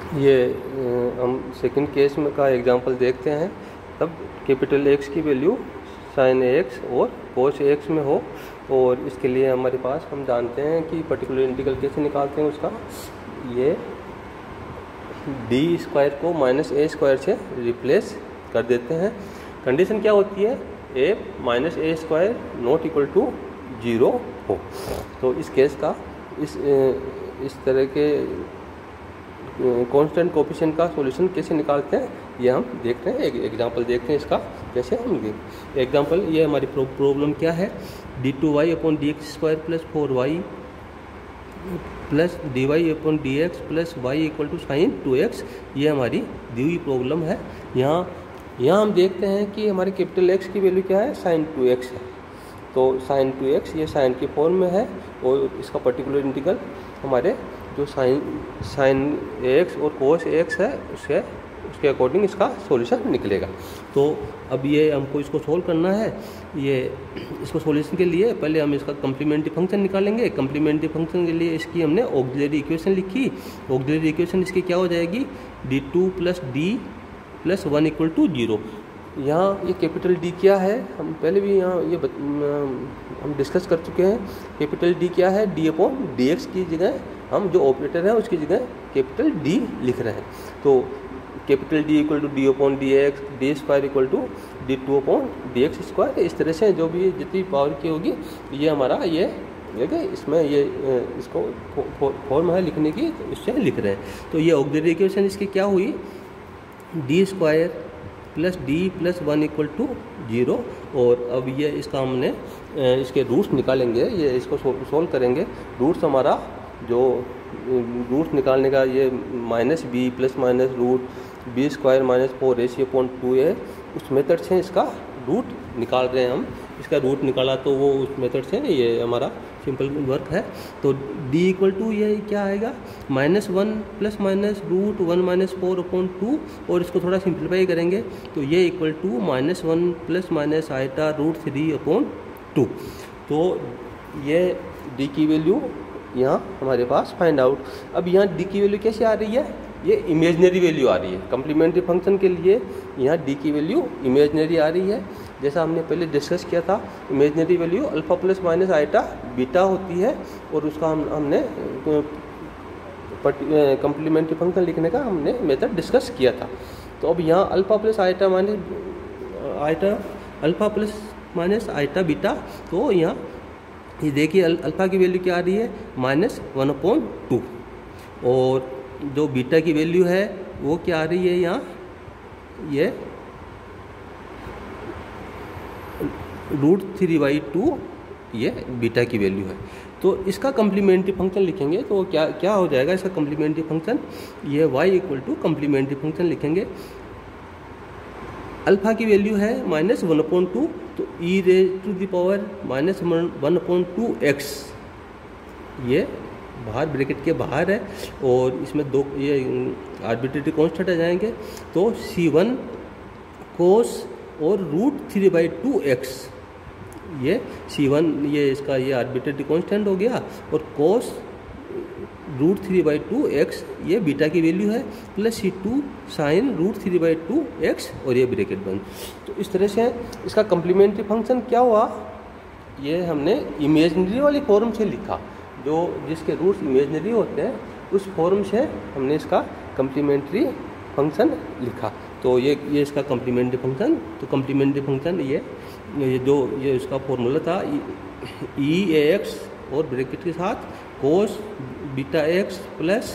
ये हम second case में का एग्जांपल देखते हैं। तब कैपिटल एक्स की वैल्यू साइन एक्स और कोस एक्स में हो, और इसके लिए हमारे पास हम जानते हैं कि पर्टिकुलर इंटीग्रल कैसे निकालते हैं उसका। ये डी स्क्वायर को माइनस ए स्क्वायर से रिप्लेस कर देते हैं। कंडीशन क्या होती है, A minus A square not equal to 0 हो। तो इस केस का इस तरह के कांस्टेंट कोफिशिएंट का सॉल्यूशन कैसे निकालते हैं ये हम देख रहे हैं। एक एग्जांपल देखते हैं इसका कैसे हम एग्जांपल। ये हमारी प्रॉब्लम क्या है, d2y upon dx square plus 4y plus dy upon dx plus y equal to sine 2x। ये हमारी दी हुई प्रॉब्लम है। यहाँ हम देखते हैं कि हमारे कैपिटल एक्स की वैल्यू क्या है, साइन 2x है। तो साइन 2x ये साइन के फॉर्म में है, और इसका पर्टिकुलर इंटीग्रल हमारे जो साइन एक्स और कोस एक्स है उसके अकॉर्डिंग इसका सॉल्यूशन निकलेगा। तो अब ये हमको इसको सोल्व करना है। ये इसको सॉल्यूशन के लिए पहले हम इसका कम्प्लीमेंट्री फंक्शन निकालेंगे। कम्प्लीमेंट्री फंक्शन के लिए इसकी हमने ऑक्सिलरी इक्वेशन लिखी। ऑक्सिलरी इक्वेशन इसकी क्या हो जाएगी, d2 plus D plus 1 equal to 0। यहाँ ये कैपिटल डी क्या है, हम पहले भी यहाँ ये हम डिस्कस कर चुके हैं। कैपिटल डी क्या है, डी अपॉन डी एक्स की जगह हम जो ऑपरेटर है उसकी जगह कैपिटल डी लिख रहे हैं। तो capital D equal to D upon D X, D square equal to d2 upon D X square. इस तरह से जो भी जितनी पावर की होगी ये हमारा ये इसमें ये इसको फॉर्म है लिखने की, तो इससे लिख रहे हैं। तो ये ऑक्सिलरी इक्वेशन इसकी क्या हुई, D square plus D plus 1 equal to 0। और अब ये इसका हमने इसके रूट्स निकालेंगे, ये इसको सोल्व करेंगे। रूट्स हमारा जो रूट्स निकालने का ये minus B plus minus root B square minus 4ac/2 है, उस मेथड से इसका रूट निकाल रहे हैं हम। इसका रूट निकाला तो वो उस मेथड से ये हमारा सिंपल वर्क है। तो d इक्वल टू ये क्या आएगा, -1 प्लस माइनस रूट 1 माइनस 4/2, और इसको थोड़ा सिंप्लीफाई करेंगे तो ये equal to -1 plus minus iota root 3/2। तो ये d की वैल्यू यहाँ हमारे पास फाइंड आउट। अब यहाँ d की वैल्यू कैसे आ रही है, ये इमेजनरी वैल्यू आ रही है। कम्प्लीमेंट्री फंक्शन के लिए यहाँ d की वैल्यू इमेजनरी आ रही है। जैसा हमने पहले डिस्कस किया था, imaginary value alpha plus minus iota beta होती है, और उसका हमने कम्प्लीमेंट्री फंक्शन लिखने का हमने मेथड डिस्कस किया था। तो अब यहाँ अल्फ़ा प्लस आइटा बीटा, तो यहाँ ये देखिए अल्फ़ा की वैल्यू क्या आ रही है, -1/2, और जो बीटा की वैल्यू है वो क्या आ रही है, यहाँ ये √3/2 ये बीटा की वैल्यू है। तो इसका कम्प्लीमेंट्री फंक्शन लिखेंगे तो क्या हो जाएगा इसका कम्प्लीमेंट्री फंक्शन, ये y equal to complementary function लिखेंगे। अल्फ़ा की वैल्यू है -1/2, तो e⁻⁻1/2x ये बाहर ब्रैकेट के बाहर है, और इसमें दो ये आर्बिट्रेरी कांस्टेंट आ जाएंगे। तो c1 कोस और √3/2x, ये c1 ये इसका ये आर्बिट्रेरी कांस्टेंट हो गया, और कोस √3/2x ये बीटा की वैल्यू है, प्लस c2 साइन √3/2x, और ये ब्रैकेट बंद। तो इस तरह से इसका कम्प्लीमेंट्री फंक्शन क्या हुआ, ये हमने इमेजनरी वाली फॉर्म से लिखा। जो जिसके रूट्स इमेजनरी होते हैं उस फॉर्म से हमने इसका कम्प्लीमेंट्री फंक्शन लिखा। तो ये इसका कम्प्लीमेंट्री फंक्शन, तो कम्प्लीमेंट्री फंक्शन ये इसका फॉर्मूला था e(ax) और ब्रैकेट के साथ cos beta x plus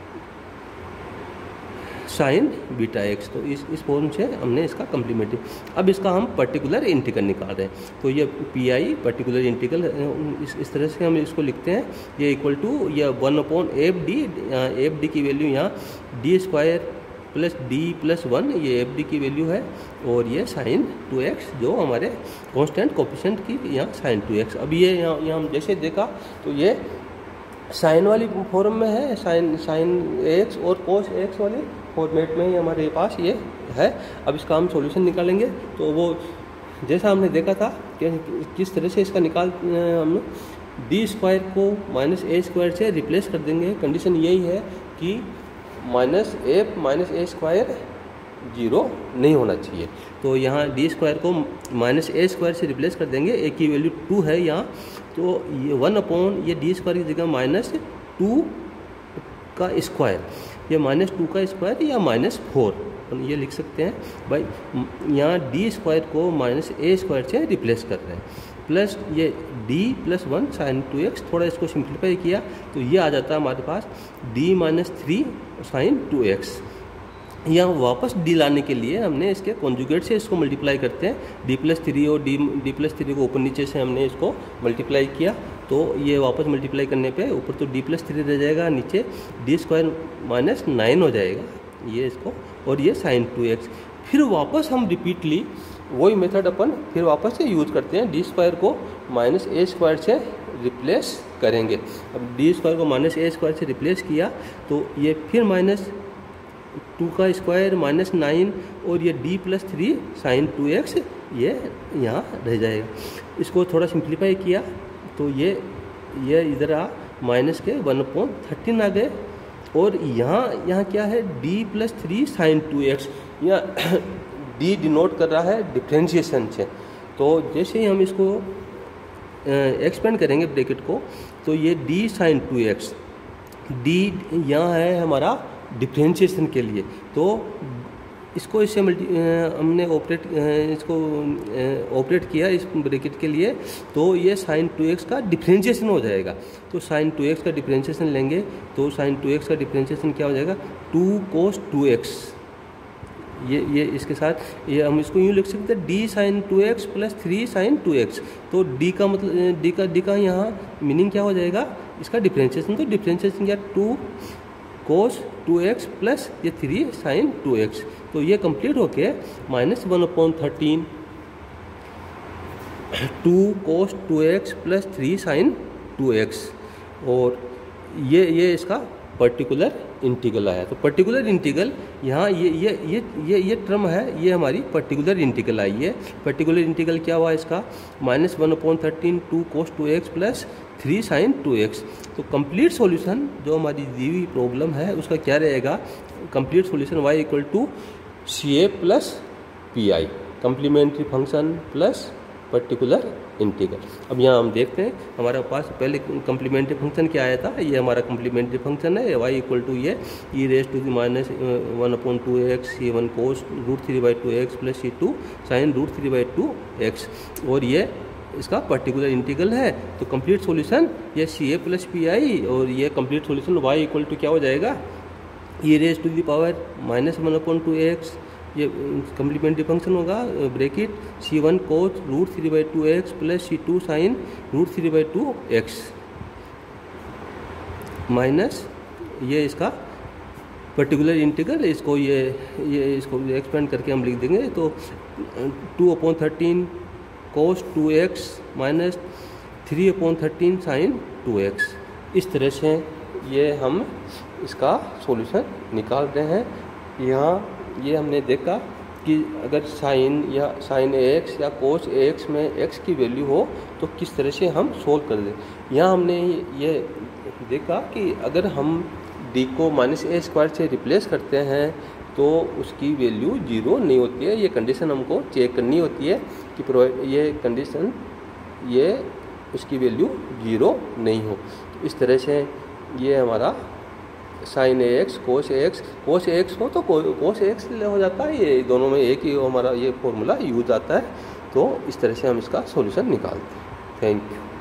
sine beta x। तो इस फॉर्म से हमने इसका कम्प्लीमेंट्री। अब इसका हम पर्टिकुलर इंटीग्रल निकाल रहे हैं, तो ये पी पर्टिकुलर इंटीग्रल इस तरह से हम इसको लिखते हैं। ये इक्वल टू ये 1/fd की वैल्यू यहाँ D square plus D plus 1 ये fd की वैल्यू है, और ये साइन 2x जो हमारे कांस्टेंट कोफिशिएंट की यहाँ साइन 2x। अब ये यहाँ हम जैसे देखा तो ये साइन वाली फॉर्म में है, साइन x और कोस x वाली फॉर्मेट में ही हमारे पास ये है। अब इसका हम सॉल्यूशन निकालेंगे, तो वो जैसा हमने देखा था कि किस तरह से इसका हम डी स्क्वायर को -a² से रिप्लेस कर देंगे। कंडीशन यही है कि माइनस ए स्क्वायर 0 नहीं होना चाहिए। तो यहाँ डी स्क्वायर को माइनस ए स्क्वायर से रिप्लेस कर देंगे। ए की वैल्यू 2 है यहाँ, तो ये 1 ये डी स्क्वायर की जगह -2 का स्क्वायर, ये -2 का स्क्वायर या -4 ये लिख सकते हैं भाई। यहाँ डी स्क्वायर को माइनस ए स्क्वायर से रिप्लेस कर रहे हैं, प्लस ये डी प्लस 1 साइन 2x, थोड़ा इसको सिंप्लीफाई किया तो ये आ जाता है हमारे पास d माइनस 3 साइन 2x। यहाँ वापस d लाने के लिए हमने इसके कॉन्जुगेट से इसको मल्टीप्लाई करते हैं, d+3 और d प्लस 3 को ऊपर नीचे से हमने इसको मल्टीप्लाई किया, तो ये वापस मल्टीप्लाई करने पे ऊपर तो d+3 रह जाएगा, नीचे d स्क्वायर माइनस 9 हो जाएगा ये इसको, और ये साइन 2x। फिर वापस हम रिपीटली वही मेथड अपन फिर वापस से यूज़ करते हैं, डी स्क्वायर को माइनस ए स्क्वायर से रिप्लेस करेंगे। अब डी स्क्वायर को माइनस ए स्क्वायर से रिप्लेस किया तो ये फिर -2 का स्क्वायर -9 और ये d+3 साइन 2x ये यहाँ रह जाएगा। इसको थोड़ा सिंप्लीफाई किया तो ये इधर आ माइनस के 1/13 आ गए, और यहाँ क्या है d+3 साइन 2x, यहाँ d डिनोट कर रहा है डिफ्रेंशिएशन से। तो जैसे ही हम इसको एक्सपेंड करेंगे ब्रैकेट को, तो ये d साइन 2x, d यहाँ है हमारा डिफ्रेंशिएशन के लिए, तो इसको इससे हमने ऑपरेट किया इस ब्रैकेट के लिए, तो ये साइन 2x का डिफ्रेंशिएशन हो जाएगा। तो साइन 2x का डिफ्रेंशिएशन लेंगे तो साइन 2x का डिफ्रेंशिएशन क्या हो जाएगा 2 cos 2x। ये इसके साथ ये हम इसको यूँ लिख सकते हैं d sign 2x plus 3 sign 2x। तो d का मतलब d का यहाँ मीनिंग क्या हो जाएगा इसका डिफ्रेंशिएशन, तो डिफ्रेंशिएशन क्या 2 cos 2x प्लस ये 3 साइन 2x। तो ये कंप्लीट होके -1/13 2 cos 2x plus 3 sign 2x, और ये इसका पर्टिकुलर इंटीग्रल आया। तो पर्टिकुलर इंटीग्रल यहाँ ये टर्म है, ये हमारी पर्टिकुलर इंटीग्रल आई है। पर्टिकुलर इंटीग्रल क्या हुआ इसका -1/13 2 cos 2x plus 3 sign 2x। तो कंप्लीट सॉल्यूशन जो हमारी दी हुई प्रॉब्लम है उसका क्या रहेगा, complete solution y equal to CA plus PI, complementary function plus particular integral. अब यहाँ हम देखते हैं हमारे पास पहले कम्प्लीमेंट्री फंक्शन क्या आया था, ये हमारा कम्प्लीमेंट्री फंक्शन है y इक्वल टू ये e⁻1/2x c1 cos √3/2x plus c2 sine √3/2x, और ये इसका पर्टिकुलर इंटीग्रल है। तो कंप्लीट सॉल्यूशन ये CA प्लस PI, और ये complete solution y equal to क्या हो जाएगा e⁻1/2x, ये कम्प्लीमेंट्री फंक्शन होगा bracket c1 cos √3/2x plus c2 sine √3/2x minus ये इसका पर्टिकुलर इंटीग्रल, इसको ये इसको एक्सपेंड करके हम लिख देंगे। तो 2/13 cos 2x minus 3/13 sign 2x। इस तरह से ये हम इसका सॉल्यूशन निकाल रहे हैं। यहाँ ये हमने देखा कि अगर साइन या साइन x या कोस x में x की वैल्यू हो तो किस तरह से हम सोल्व कर दें। यहाँ हमने ये देखा कि अगर हम d को -a स्क्वायर से रिप्लेस करते हैं तो उसकी वैल्यू 0 नहीं होती है। ये कंडीशन हमको चेक करनी होती है कि ये कंडीशन ये उसकी वैल्यू 0 नहीं हो। इस तरह से ये हमारा साइन x कोस x हो तो कोस x हो जाता है, ये दोनों में एक ही हमारा ये फॉर्मूला यूज आता है। तो इस तरह से हम इसका सॉल्यूशन निकालते हैं। Thank you.